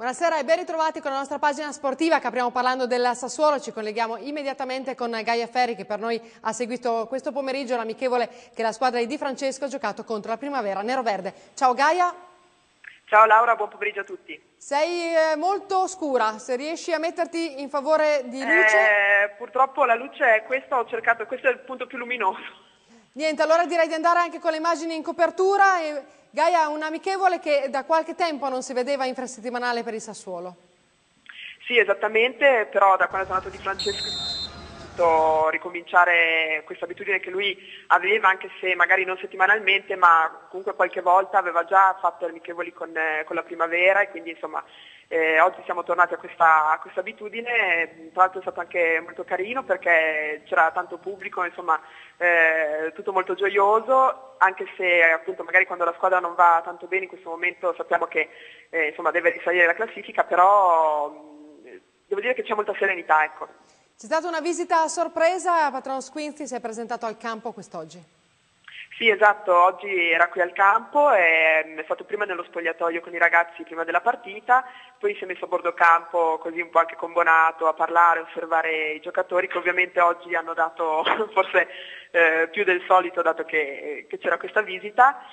Buonasera e ben ritrovati con la nostra pagina sportiva che apriamo parlando del Sassuolo. Ci colleghiamo immediatamente con Gaia Ferri che per noi ha seguito questo pomeriggio l'amichevole che la squadra di Di Francesco ha giocato contro la Primavera Neroverde. Ciao Gaia. Ciao Laura, buon pomeriggio a tutti. Sei molto scura, se riesci a metterti in favore di luce. Purtroppo la luce è questa, ho cercato, questo è il punto più luminoso. Niente, allora direi di andare anche con le immagini in copertura. Gaia, un amichevole che da qualche tempo non si vedeva infrasettimanale per il Sassuolo. Sì, esattamente, però da quando sono andato Di Francesco ricominciare questa abitudine che lui aveva, anche se magari non settimanalmente, ma comunque qualche volta aveva già fatto amichevoli con la Primavera e quindi insomma oggi siamo tornati a questa abitudine. Tra l'altro è stato anche molto carino perché c'era tanto pubblico, insomma tutto molto gioioso, anche se appunto magari quando la squadra non va tanto bene in questo momento sappiamo che insomma deve risalire la classifica, però devo dire che c'è molta serenità, ecco. C'è stata una visita a sorpresa, Patrono Squinzi si è presentato al campo quest'oggi. Sì, esatto, oggi era qui al campo, è stato prima nello spogliatoio con i ragazzi prima della partita, poi si è messo a bordo campo così un po' anche con Bonato a parlare, a osservare i giocatori che ovviamente oggi hanno dato forse più del solito dato che c'era questa visita.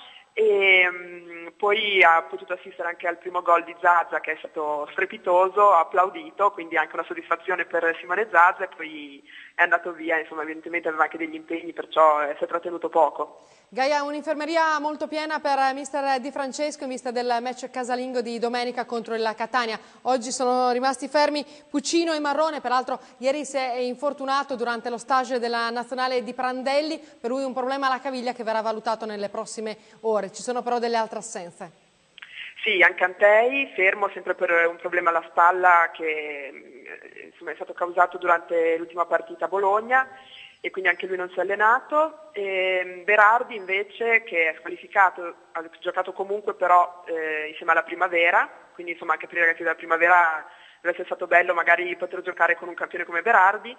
E poi ha potuto assistere anche al primo gol di Zaza che è stato strepitoso, applaudito, quindi anche una soddisfazione per Simone Zaza, e poi è andato via, insomma evidentemente aveva anche degli impegni, perciò si è trattenuto poco. Gaia, un'infermeria molto piena per mister Di Francesco in vista del match casalingo di domenica contro il Catania. Oggi sono rimasti fermi Puccino e Marrone, peraltro ieri si è infortunato durante lo stage della nazionale di Prandelli, per lui un problema alla caviglia che verrà valutato nelle prossime ore. Ci sono però delle altre assenze. Sì, anche Antei, fermo sempre per un problema alla spalla che insomma, è stato causato durante l'ultima partita a Bologna e quindi anche lui non si è allenato. Berardi invece che è squalificato, ha giocato comunque però insieme alla Primavera, quindi insomma anche per i ragazzi della Primavera deve essere stato bello magari poter giocare con un campione come Berardi.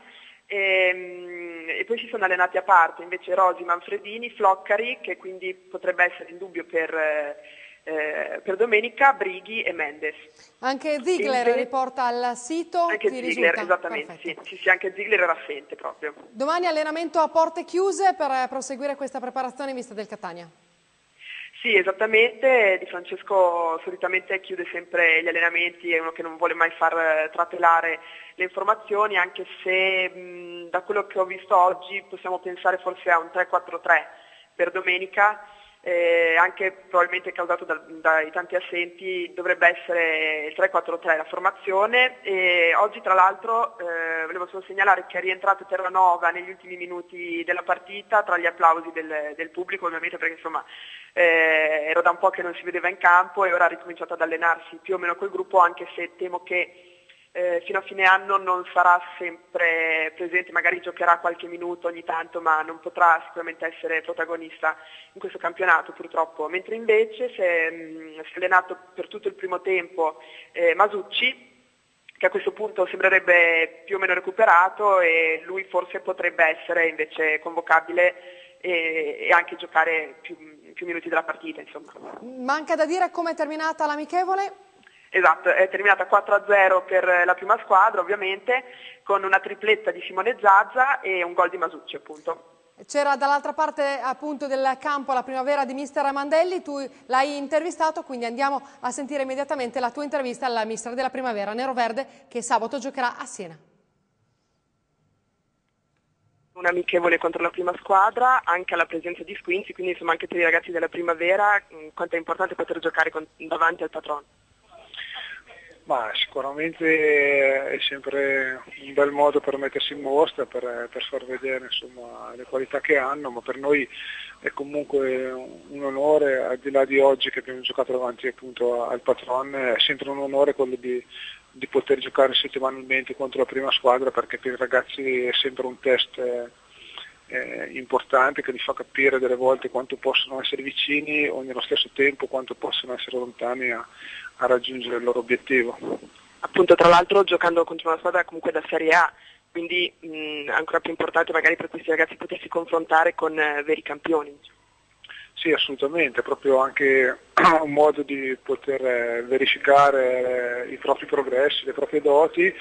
E poi si sono allenati a parte invece Rosi, Manfredini, Floccari che quindi potrebbe essere in dubbio per domenica, Brighi e Mendes. Anche Ziegler riporta al sito. Anche Ziegler, esattamente, sì, anche Ziegler era assente proprio. Domani allenamento a porte chiuse per proseguire questa preparazione in vista del Catania. Sì, esattamente, Di Francesco solitamente chiude sempre gli allenamenti, è uno che non vuole mai far trapelare le informazioni, anche se da quello che ho visto oggi possiamo pensare forse a un 3-4-3 per domenica, anche probabilmente causato dai tanti assenti, dovrebbe essere il 3-4-3 la formazione. E oggi tra l'altro volevo solo segnalare che è rientrato Terranova negli ultimi minuti della partita tra gli applausi del pubblico, ovviamente perché insomma era da un po' che non si vedeva in campo e ora ha ricominciato ad allenarsi più o meno col gruppo, anche se temo che fino a fine anno non sarà sempre presente, magari giocherà qualche minuto ogni tanto, ma non potrà sicuramente essere protagonista in questo campionato purtroppo, mentre invece si è allenato per tutto il primo tempo Masucci, che a questo punto sembrerebbe più o meno recuperato e lui forse potrebbe essere invece convocabile e anche giocare più minuti della partita, insomma. Manca da dire come è terminata l'amichevole? Esatto, è terminata 4-0 per la prima squadra ovviamente, con una tripletta di Simone Zaza e un gol di Masucci appunto. C'era dall'altra parte appunto del campo la Primavera di mister Mandelli, tu l'hai intervistato, quindi andiamo a sentire immediatamente la tua intervista al mister della Primavera Neroverde che sabato giocherà a Siena. Un amichevole contro la prima squadra, anche alla presenza di Squinzi, quindi insomma anche per i ragazzi della Primavera quanto è importante poter giocare davanti al patrono. Ma sicuramente è sempre un bel modo per mettersi in mostra, per far vedere insomma, le qualità che hanno, ma per noi è comunque un onore, al di là di oggi che abbiamo giocato davanti appunto al patron, è sempre un onore quello di poter giocare settimanalmente contro la prima squadra, perché per i ragazzi è sempre un test importante che li fa capire delle volte quanto possono essere vicini o nello stesso tempo quanto possono essere lontani a raggiungere il loro obiettivo. Appunto, tra l'altro giocando contro una squadra comunque da Serie A, quindi ancora più importante magari per questi ragazzi potersi confrontare con veri campioni. Sì, assolutamente, è proprio anche un modo di poter verificare i propri progressi, le proprie doti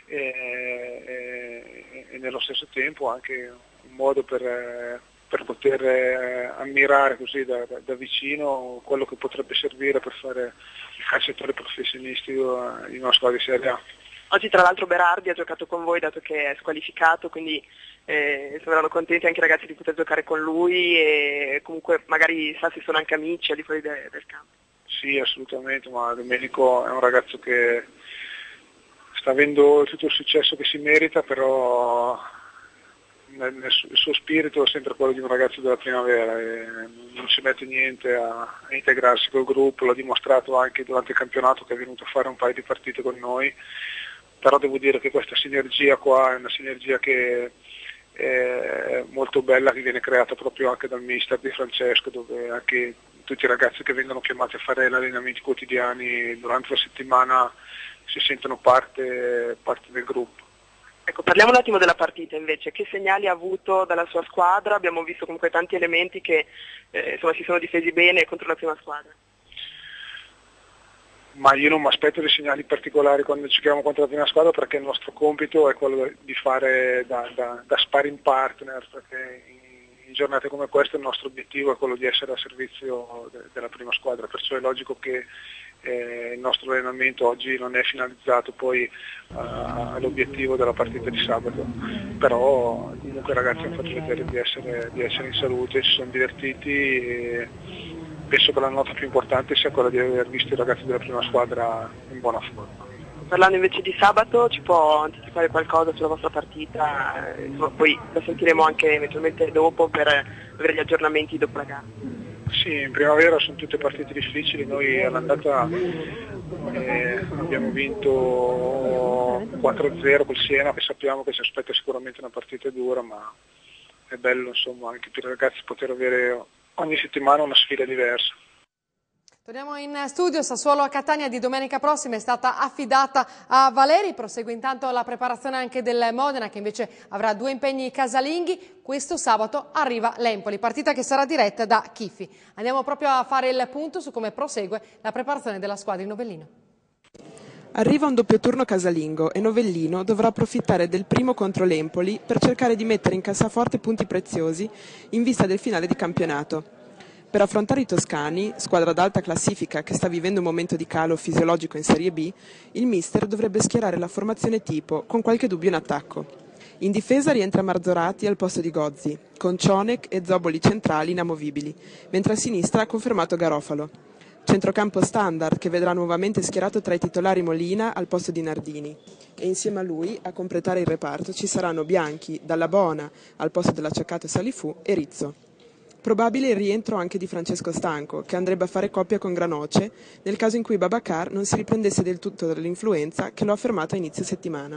e nello stesso tempo anche un modo per poter ammirare così da vicino quello che potrebbe servire per fare il calciatore professionistico in una squadra di Serie A. Oggi tra l'altro Berardi ha giocato con voi dato che è squalificato, quindi saranno contenti anche i ragazzi di poter giocare con lui e comunque magari sa se sono anche amici al di fuori del campo. Sì, assolutamente, ma Domenico è un ragazzo che sta avendo tutto il successo che si merita, però il suo spirito è sempre quello di un ragazzo della primavera e non ci mette niente a integrarsi col gruppo, l'ha dimostrato anche durante il campionato che è venuto a fare un paio di partite con noi, però devo dire che questa sinergia qua è una sinergia che è molto bella, che viene creata proprio anche dal mister Di Francesco, dove anche tutti i ragazzi che vengono chiamati a fare gli allenamenti quotidiani durante la settimana si sentono parte del gruppo. Ecco, parliamo un attimo della partita invece, che segnali ha avuto dalla sua squadra? Abbiamo visto comunque tanti elementi che insomma, si sono difesi bene contro la prima squadra. Ma io non mi aspetto dei segnali particolari quando giochiamo contro la prima squadra, perché il nostro compito è quello di fare da sparring partner, perché in giornate come queste il nostro obiettivo è quello di essere a servizio della prima squadra, perciò è logico che il nostro allenamento oggi non è finalizzato poi all'obiettivo della partita di sabato, però comunque i ragazzi hanno fatto vedere di essere in salute, si sono divertiti e penso che la nota più importante sia quella di aver visto i ragazzi della prima squadra in buona forma. Parlando invece di sabato, ci può anticipare qualcosa sulla vostra partita? Insomma, poi la sentiremo anche eventualmente dopo per avere gli aggiornamenti dopo la gara. Sì, in primavera sono tutte partite difficili, noi all'andata abbiamo vinto 4-0 col Siena, che sappiamo che ci aspetta sicuramente una partita dura, ma è bello insomma anche per i ragazzi poter avere ogni settimana una sfida diversa. Torniamo in studio. Sassuolo a Catania di domenica prossima è stata affidata a Valeri. Prosegue intanto la preparazione anche del Modena, che invece avrà 2 impegni casalinghi. Questo sabato arriva l'Empoli, partita che sarà diretta da Chiffi. Andiamo proprio a fare il punto su come prosegue la preparazione della squadra in Novellino. Arriva un doppio turno casalingo e Novellino dovrà approfittare del primo contro l'Empoli per cercare di mettere in cassaforte punti preziosi in vista del finale di campionato. Per affrontare i toscani, squadra d'alta classifica che sta vivendo un momento di calo fisiologico in Serie B, il mister dovrebbe schierare la formazione tipo con qualche dubbio in attacco. In difesa rientra Marzorati al posto di Gozzi, con Cionek e Zoboli centrali inamovibili, mentre a sinistra ha confermato Garofalo. Centrocampo standard che vedrà nuovamente schierato tra i titolari Molina al posto di Nardini. E insieme a lui, a completare il reparto, ci saranno Bianchi, Dall'Abona al posto dell'acciaccato Salifù e Rizzo. Probabile il rientro anche di Francesco Stanco, che andrebbe a fare coppia con Granoce, nel caso in cui Babacar non si riprendesse del tutto dall'influenza che lo ha fermato a inizio settimana.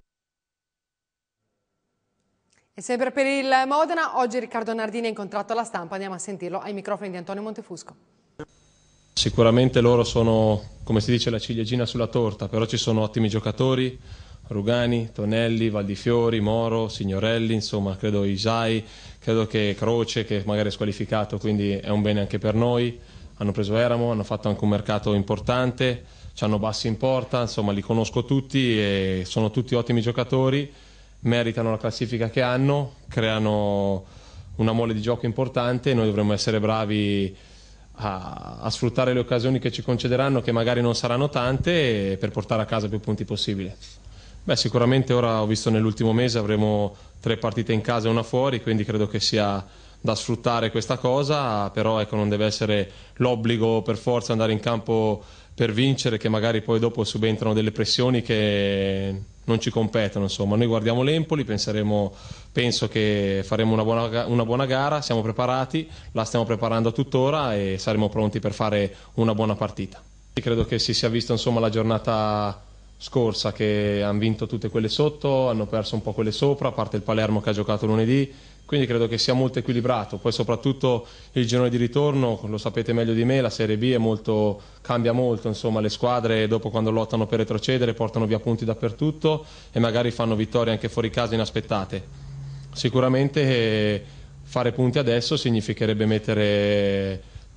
E sempre per il Modena, oggi Riccardo Nardini ha incontrato la stampa. Andiamo a sentirlo ai microfoni di Antonio Montefusco. Sicuramente loro sono, come si dice, la ciliegina sulla torta, però ci sono ottimi giocatori, Rugani, Tonelli, Valdifiori, Moro, Signorelli, insomma credo Isai, credo che Croce, che magari è squalificato, quindi è un bene anche per noi. Hanno preso Eramo, hanno fatto anche un mercato importante, hanno Bassi in porta, insomma li conosco tutti e sono tutti ottimi giocatori, meritano la classifica che hanno, creano una mole di gioco importante e noi dovremmo essere bravi a sfruttare le occasioni che ci concederanno, che magari non saranno tante, per portare a casa più punti possibile. Beh, sicuramente ora ho visto nell'ultimo mese avremo 3 partite in casa e una fuori, quindi credo che sia da sfruttare questa cosa, però ecco, non deve essere l'obbligo per forza andare in campo per vincere, che magari poi dopo subentrano delle pressioni che non ci competono. Insomma, noi guardiamo l'Empoli, penso che faremo una buona gara, siamo preparati, la stiamo preparando tuttora e saremo pronti per fare una buona partita. Credo che si sia visto insomma la giornata scorsa che hanno vinto tutte quelle sotto, hanno perso un po' quelle sopra, a parte il Palermo che ha giocato lunedì, quindi credo che sia molto equilibrato. Poi soprattutto il girone di ritorno, lo sapete meglio di me, la Serie B cambia molto, insomma le squadre dopo quando lottano per retrocedere portano via punti dappertutto e magari fanno vittorie anche fuori casa inaspettate. Sicuramente fare punti adesso significherebbe mettere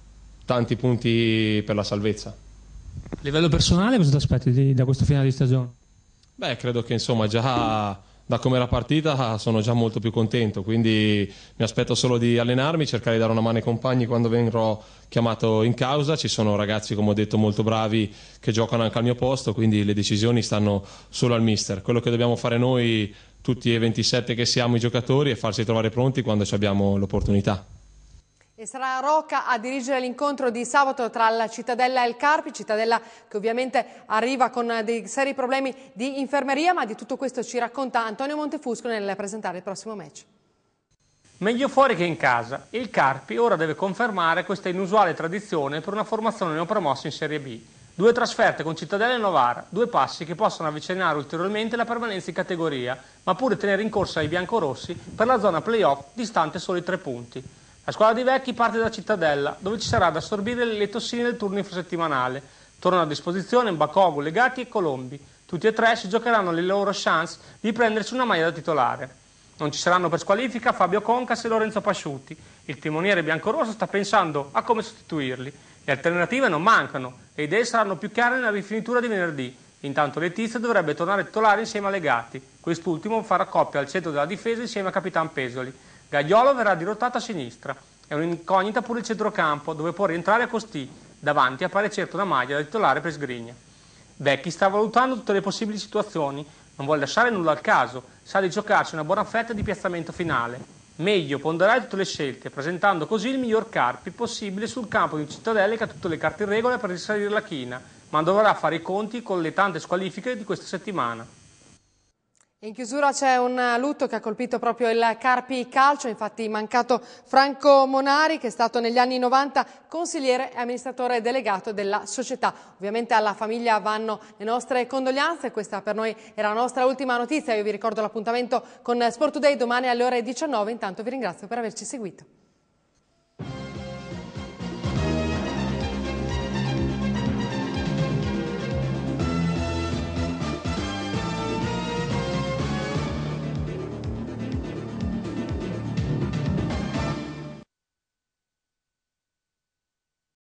tanti punti per la salvezza. A livello personale cosa ti aspetti da questo finale di stagione? Beh, credo che insomma già da come era partita sono già molto più contento, quindi mi aspetto solo di allenarmi, cercare di dare una mano ai compagni quando verrò chiamato in causa. Ci sono ragazzi, come ho detto, molto bravi che giocano anche al mio posto, quindi le decisioni stanno solo al mister. Quello che dobbiamo fare noi, tutti e 27 che siamo i giocatori, è farci trovare pronti quando abbiamo l'opportunità. E sarà Rocca a dirigere l'incontro di sabato tra la Cittadella e il Carpi, Cittadella che ovviamente arriva con dei seri problemi di infermeria, ma di tutto questo ci racconta Antonio Montefusco nel presentare il prossimo match. Meglio fuori che in casa. Il Carpi ora deve confermare questa inusuale tradizione per una formazione neopromossa in Serie B. 2 trasferte con Cittadella e Novara, 2 passi che possono avvicinare ulteriormente la permanenza in categoria, ma pure tenere in corsa i biancorossi per la zona play-off distante soli 3 punti. La squadra di Vecchi parte da Cittadella, dove ci sarà da assorbire le tossine del turno infrasettimanale. Tornano a disposizione Mbacovu, Legati e Colombi. Tutti e 3 si giocheranno le loro chance di prendersi una maglia da titolare. Non ci saranno per squalifica Fabio Concas e Lorenzo Pasciutti. Il timoniere biancorosso sta pensando a come sostituirli. Le alternative non mancano, le idee saranno più chiare nella rifinitura di venerdì. Intanto Letizia dovrebbe tornare titolare insieme a Legati. Quest'ultimo farà coppia al centro della difesa insieme a Capitan Pesoli. Gagliolo verrà dirottato a sinistra. È un'incognita pure il centrocampo, dove può rientrare Costì. Davanti appare certo una maglia da titolare per Sgrigna. Vecchi sta valutando tutte le possibili situazioni, non vuole lasciare nulla al caso, sa di giocarsi una buona fetta di piazzamento finale. Meglio ponderare tutte le scelte, presentando così il miglior Carpi possibile sul campo di un Cittadella che ha tutte le carte in regola per risalire la china, ma dovrà fare i conti con le tante squalifiche di questa settimana. In chiusura c'è un lutto che ha colpito proprio il Carpi Calcio, infatti mancato Franco Monari, che è stato negli anni 90 consigliere e amministratore delegato della società. Ovviamente alla famiglia vanno le nostre condoglianze, questa per noi era la nostra ultima notizia. Io vi ricordo l'appuntamento con Sport Today domani alle ore 19, intanto vi ringrazio per averci seguito.